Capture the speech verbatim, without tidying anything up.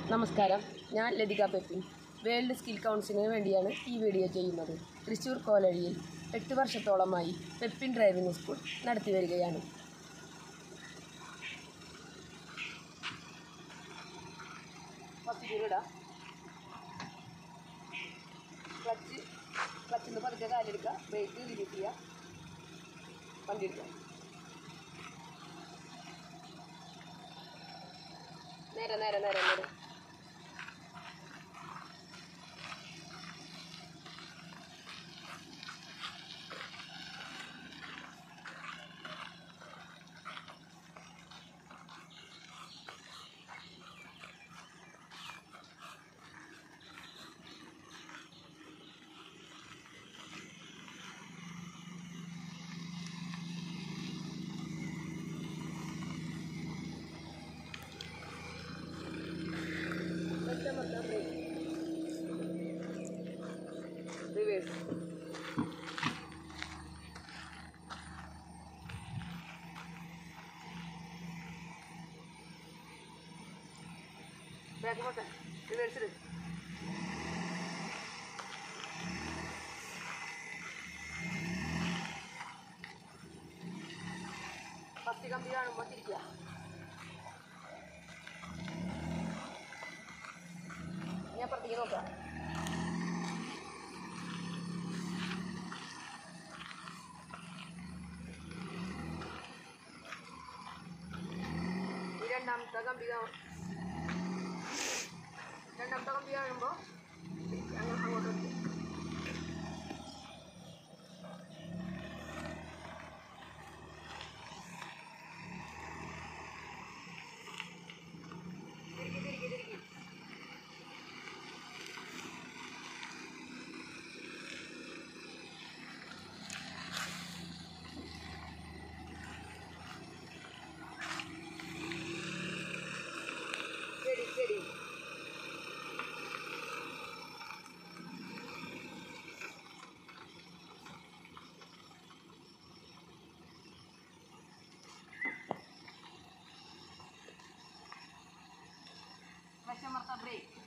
നമസ്കാരം, ഞാൻ Lathika Peppin. World skill കൗൺസിലിന് വേണ്ടിയാണ് ഈ വീഡിയോ ചെയ്യുന്നത്. തൃശ്ശൂർ കോലഴിയിൽ എട്ട് വർഷത്തോളമായി പെപ്പിൻ ഡ്രൈവിംഗ് സ്കൂൾ നടത്തി വരികയാണ്. ക്ലച്ച് ക്ലച്ചിൽ നിന്ന് പതുക്കെ കാലെടുക്കുക, ബ്രേക്ക് റിലീസ് ചെയ്യുക, വണ്ടി എടുക്കുക. നേരെ നേരെ നേരെ നേരെ റിവേഴ്സ്. ബാക്ക് പോട്ടെ, റിവേഴ്സിൽ. ഫസ്റ്റ് കമ്പി കാണുമ്പോൾ തിരിക്കുക. ഞാൻ അപ്പുറത്തേക്ക് നോക്കാം. രണ്ടാമത്തെ കമ്പി രണ്ടാമത്തെ കമ്പി കാണുമ്പോൾ അങ്ങോട്ട് തിരികെ തിരികെ തിരികെ ശരി ശരി. ക്ലച്ച് അമർത്താം, ബ്രേക്ക്.